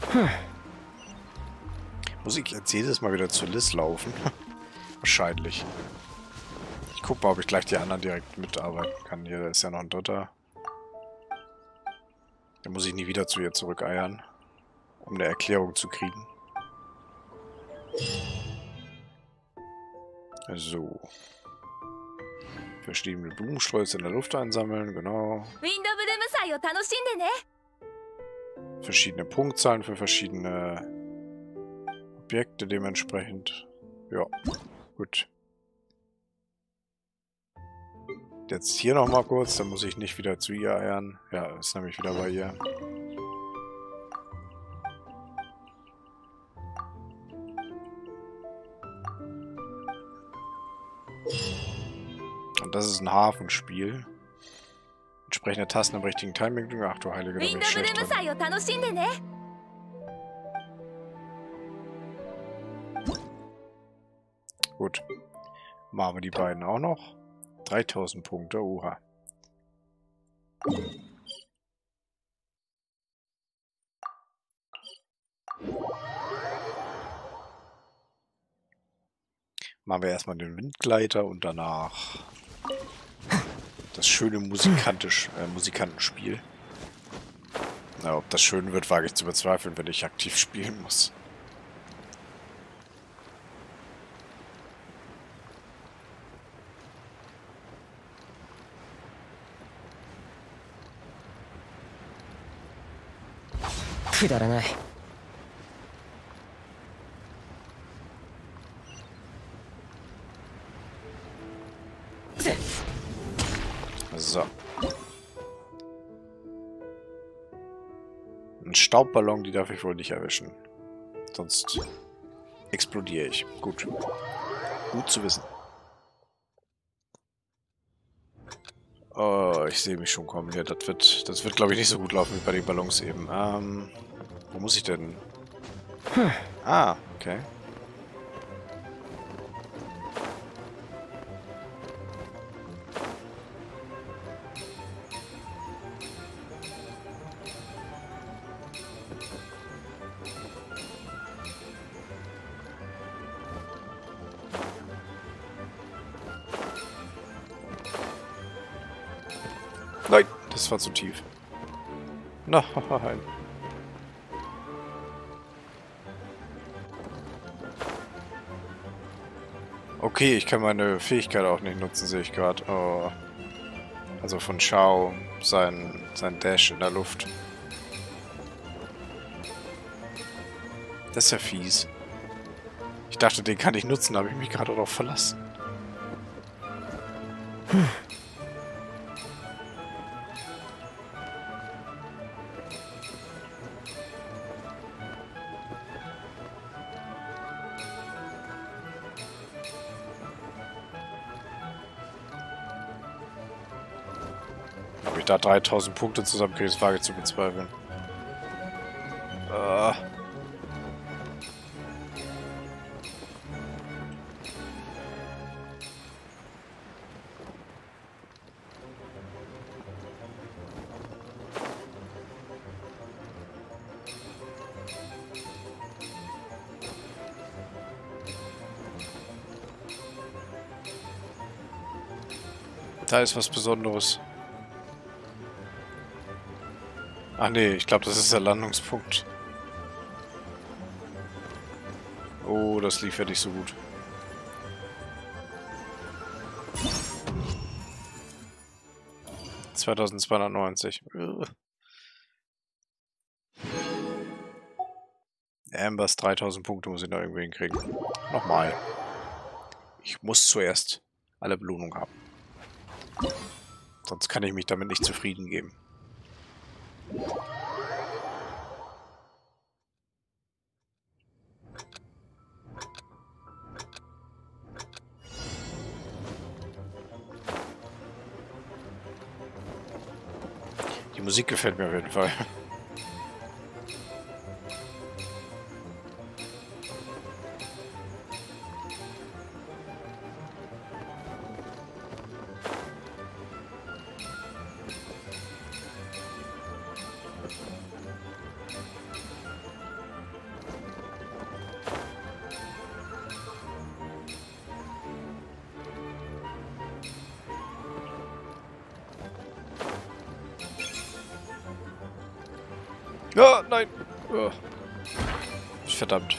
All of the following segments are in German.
Muss ich jetzt jedes Mal wieder zur Liz laufen? Wahrscheinlich. Ich gucke mal, ob ich gleich die anderen direkt mitarbeiten kann. Hier ist ja noch ein dritter. Da muss ich nie wieder zu ihr zurückeiern, um eine Erklärung zu kriegen. So. Verschiedene Blumensträuße in der Luft einsammeln, genau. Verschiedene Punktzahlen für verschiedene Objekte dementsprechend. Ja, gut. Jetzt hier nochmal kurz, dann muss ich nicht wieder zu ihr eiern. Ja, ist nämlich wieder bei ihr. Und das ist ein Hafenspiel. Entsprechende Tasten im richtigen Timing drücken. Ach du Heilige, da bin ich schlecht drin. Gut. Machen wir die beiden auch noch. 3000 Punkte, oha. Machen wir erstmal den Windgleiter und danach das schöne Musikantenspiel. Na, ob das schön wird, wage ich zu bezweifeln, wenn ich aktiv spielen muss. So. Ein Staubballon, die darf ich wohl nicht erwischen. Sonst explodiere ich. Gut. Gut zu wissen. Oh, ich sehe mich schon kommen hier. Das wird glaube ich, nicht so gut laufen wie bei den Ballons eben. Wo muss ich denn? Ah, okay. Nein, das war zu tief. Nein. Okay, ich kann meine Fähigkeit auch nicht nutzen, sehe ich gerade. Oh. Also von Shao, sein Dash in der Luft. Das ist ja fies. Ich dachte, den kann ich nutzen, da habe ich mich gerade darauf verlassen. Ob ich da 3000 Punkte zusammenkriege, ist wage zu bezweifeln. Da ist was Besonderes. Ach nee, ich glaube, das ist der Landungspunkt. Oh, das lief ja nicht so gut. $2290. Ambers 3000 Punkte muss ich da irgendwie hinkriegen. Nochmal. Ich muss zuerst alle Belohnungen haben. Sonst kann ich mich damit nicht zufrieden geben. Die Musik gefällt mir auf jeden Fall. Ja, nein. Oh. Verdammt.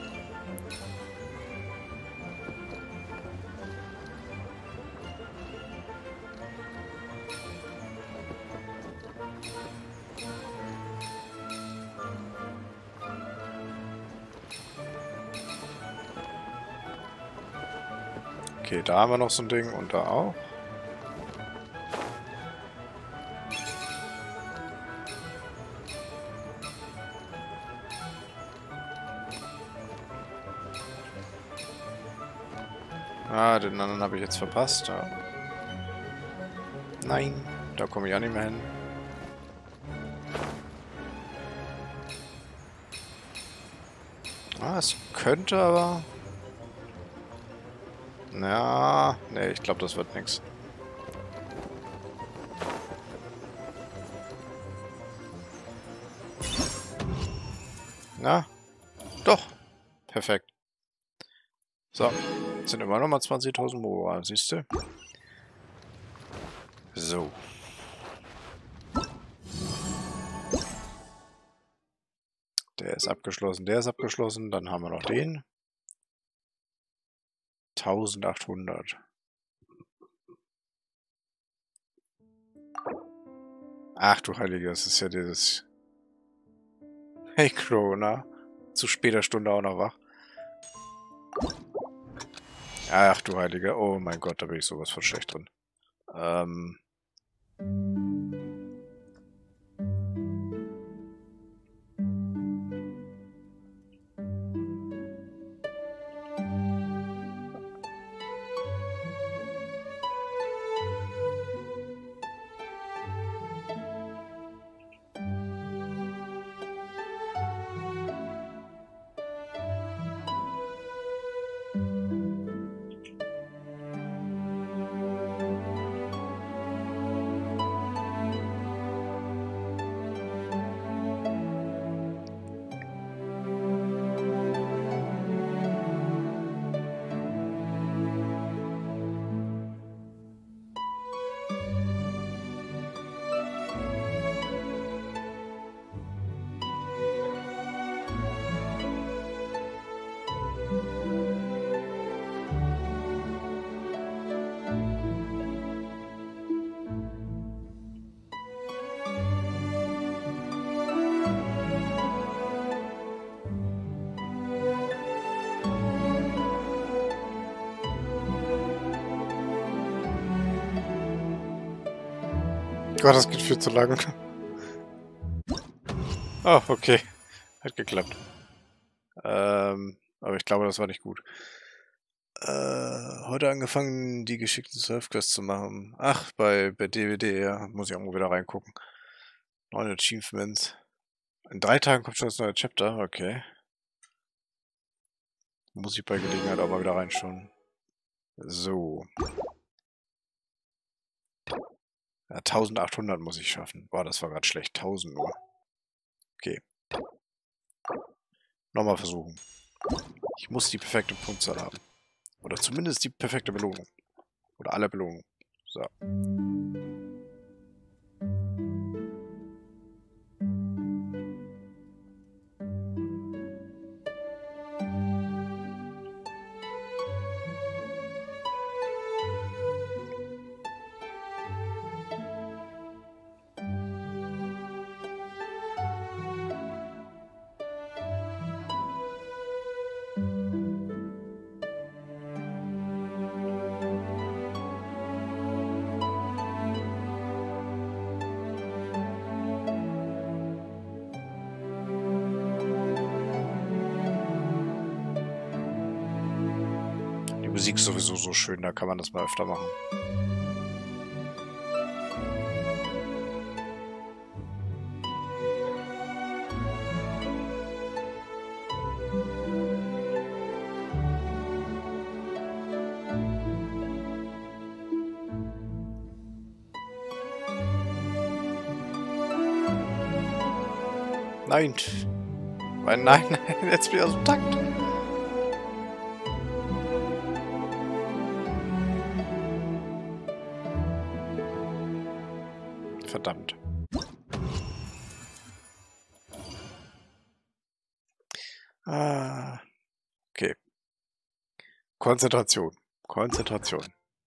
Okay, da haben wir noch so ein Ding und da auch. Ah, den anderen habe ich jetzt verpasst. Ja. Nein, da komme ich auch nicht mehr hin. Ah, es könnte aber... Ja, nee, ich glaube, das wird nichts. Na, doch. Perfekt. So, jetzt sind immer noch mal 20.000 Moral, siehst du? So. Der ist abgeschlossen, der ist abgeschlossen. Dann haben wir noch den. 1800. Ach du Heilige, das ist ja dieses... Hey Corona. Zu später Stunde auch noch wach. Ach du Heilige, oh mein Gott, da bin ich sowas von schlecht drin. Gott, das geht viel zu lang. Oh, okay. Hat geklappt. Aber ich glaube, das war nicht gut. Heute angefangen, die geschickten Surfquests zu machen. Ach, bei DVD, ja. Muss ich auch mal wieder reingucken. 9 Achievements. In 3 Tagen kommt schon das neue Chapter. Okay. Muss ich bei Gelegenheit auch mal wieder reinschauen. So. Ja, 1800 muss ich schaffen. Boah, das war gerade schlecht. 1000 nur. Okay. Nochmal versuchen. Ich muss die perfekte Punktzahl haben. Oder zumindest die perfekte Belohnung. Oder alle Belohnungen. So. Die Musik ist sowieso so schön, da kann man das mal öfter machen. Nein. Nein, nein, jetzt wieder aus dem Takt. Verdammt. Konzentration. Konzentration.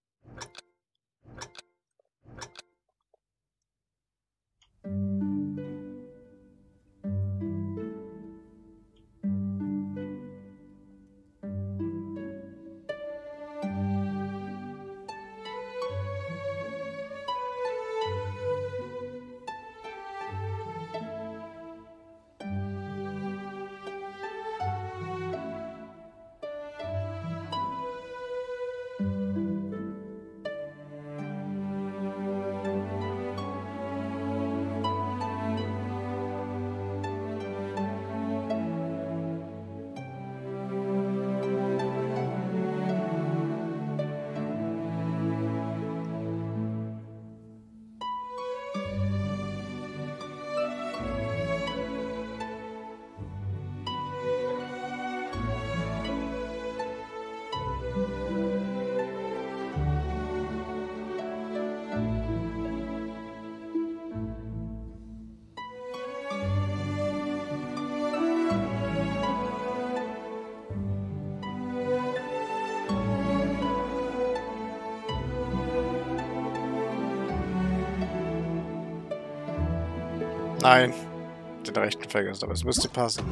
Nein, den rechten vergessen, aber es müsste passen.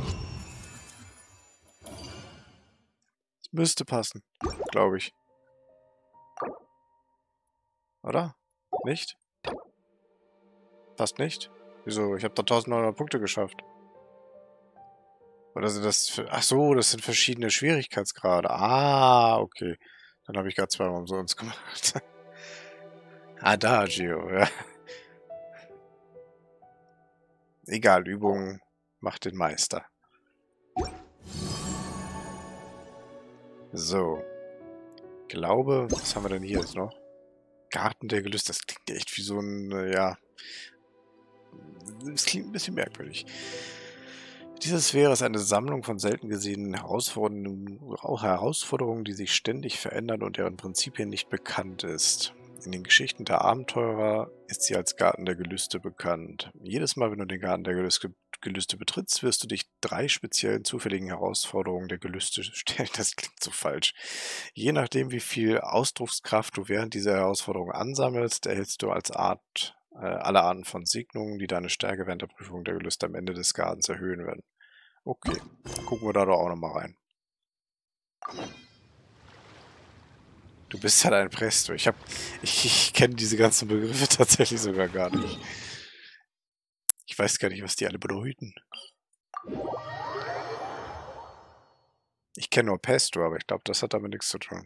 Es müsste passen, glaube ich. Oder? Nicht? Passt nicht? Wieso? Ich habe da 1900 Punkte geschafft. Oder sind das... Ach so, das sind verschiedene Schwierigkeitsgrade. Ah, okay. Dann habe ich gerade zweimal umsonst gemacht. Adagio, ja. Egal, Übung macht den Meister. So. Glaube, was haben wir denn hier jetzt noch? Garten der Gelüste, das klingt echt wie so ein, ja... Das klingt ein bisschen merkwürdig. Diese Sphäre ist eine Sammlung von selten gesehenen Herausforderungen, die sich ständig verändern und deren Prinzipien nicht bekannt ist. In den Geschichten der Abenteurer ist sie als Garten der Gelüste bekannt. Jedes Mal, wenn du den Garten der Gelüste betrittst, wirst du dich 3 speziellen zufälligen Herausforderungen der Gelüste stellen. Das klingt so falsch. Je nachdem, wie viel Ausdruckskraft du während dieser Herausforderung ansammelst, erhältst du als Art alle Arten von Segnungen, die deine Stärke während der Prüfung der Gelüste am Ende des Gartens erhöhen werden. Okay, gucken wir da doch auch nochmal rein. Du bist halt ein Presto. Ich kenne diese ganzen Begriffe tatsächlich sogar gar nicht. Ich weiß gar nicht, was die alle bedeuten. Ich kenne nur Pesto, aber ich glaube, das hat damit nichts zu tun.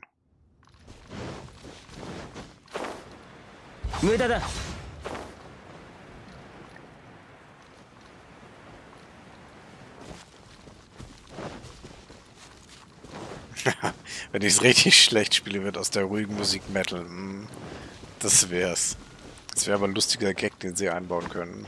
Wenn ich es richtig schlecht spiele, wird aus der ruhigen Musik Metal. Das wär's. Das wäre aber ein lustiger Gag, den sie einbauen können.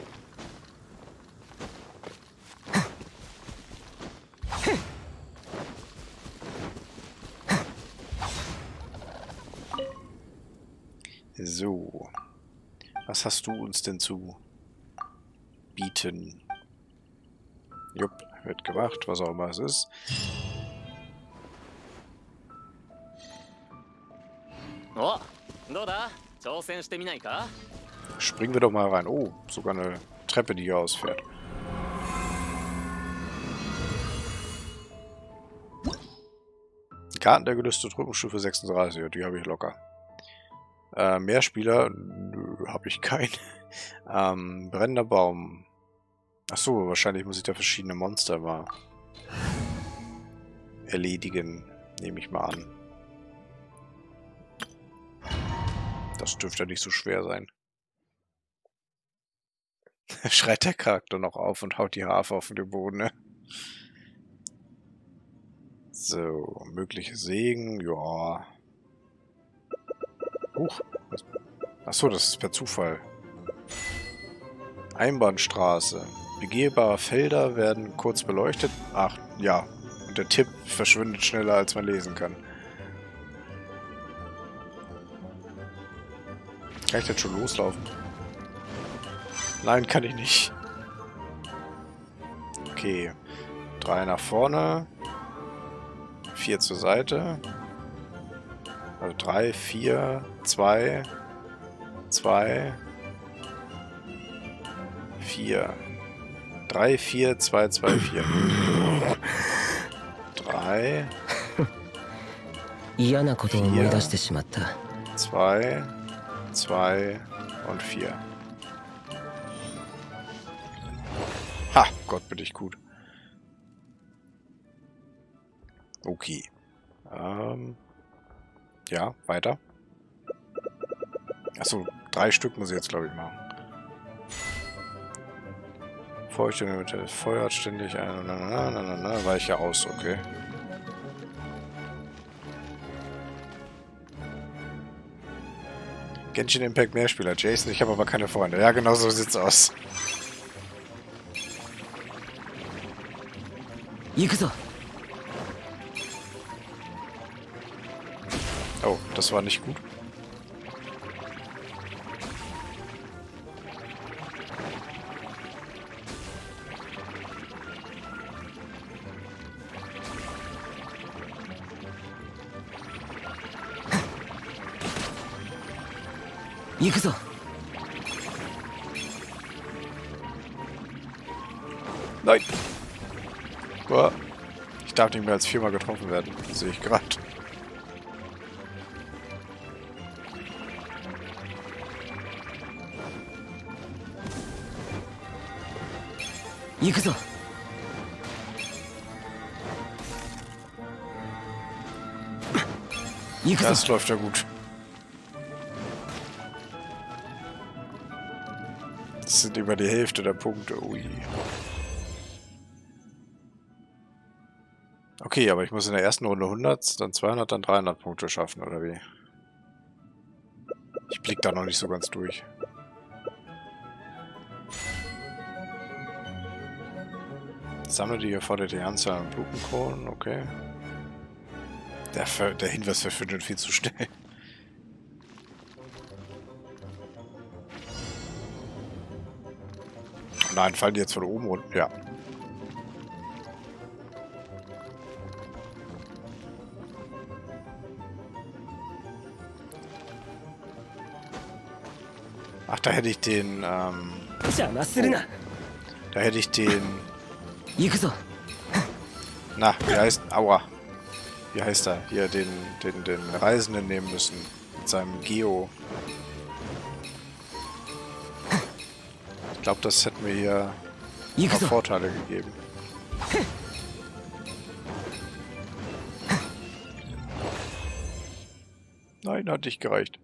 So. Was hast du uns denn zu bieten? Jupp, wird gemacht, was auch immer es ist. Springen wir doch mal rein. Oh, sogar eine Treppe, die hier ausfährt. Garten der Gelüste, Truppenstufe 36. Ja, die habe ich locker. Mehr Spieler? Nö, habe ich keinen. Brennender Baum. Achso, wahrscheinlich muss ich da verschiedene Monster mal erledigen. Nehme ich mal an. Das dürfte nicht so schwer sein. Schreit der Charakter noch auf und haut die Harfe auf den Boden, ne? So, mögliche Segen, ja. Huch. Achso, das ist per Zufall. Einbahnstraße. Begehbare Felder werden kurz beleuchtet. Ach, ja. Und der Tipp verschwindet schneller, als man lesen kann. Kann ich jetzt schon loslaufen? Nein, kann ich nicht. Okay. 3 nach vorne. 4 zur Seite. Also 3, 4, 2, 2, 4. 3, 4, 2, 2, 4. 3, 嫌なことを思い出してしまった。 2, 2 und 4. Ha, Gott, bin ich gut. Okay. Ja, weiter. Achso, 3 Stück muss ich jetzt, glaube ich, machen. Feuchte mit der feuert ständig ein. Na, weiche aus, okay. Genshin Impact Mehrspieler. Jason, ich habe aber keine Freunde. Ja, genau so sieht's aus. Oh, das war nicht gut. Nein! Boah. Ich darf nicht mehr als 4-mal getroffen werden. Das sehe ich gerade. Das läuft ja gut. Das sind über die Hälfte der Punkte. Ui. Okay, aber ich muss in der ersten Runde 100, dann 200, dann 300 Punkte schaffen, oder wie? Ich blick da noch nicht so ganz durch. Sammle die geforderte Anzahl an Blutenkronen, okay. Der Hinweis verschwindet viel zu schnell. Nein, fallen die jetzt von oben runter? Ja. Ach, da hätte ich den, Da hätte ich den... Na, wie heißt... Aua. Wie heißt er? Hier, den Reisenden nehmen müssen. Mit seinem Geo. Ich glaube, das hätte mir hier ein paar Vorteile gegeben. Nein, hat nicht gereicht.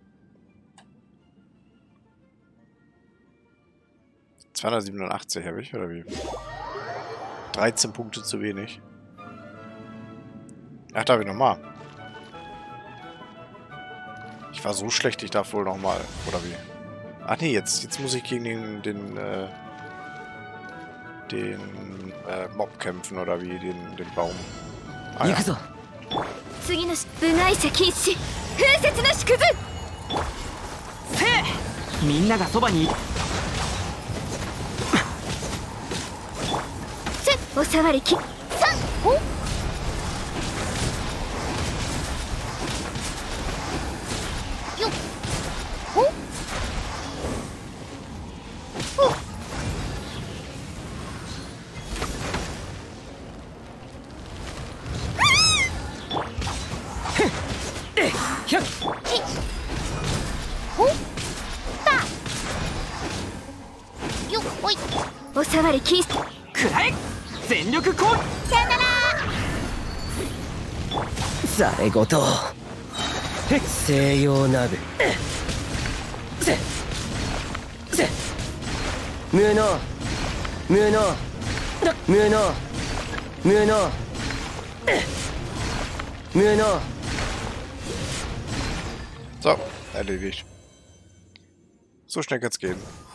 287 habe ich, oder wie? 13 Punkte zu wenig. Ach, darf ich nochmal? Ich war so schlecht, ich darf wohl nochmal, oder wie? Ach nee, jetzt muss ich gegen den Mob kämpfen, oder wie? Den Baum. Ah, ja. So, erledigt. So schnell kann's gehen.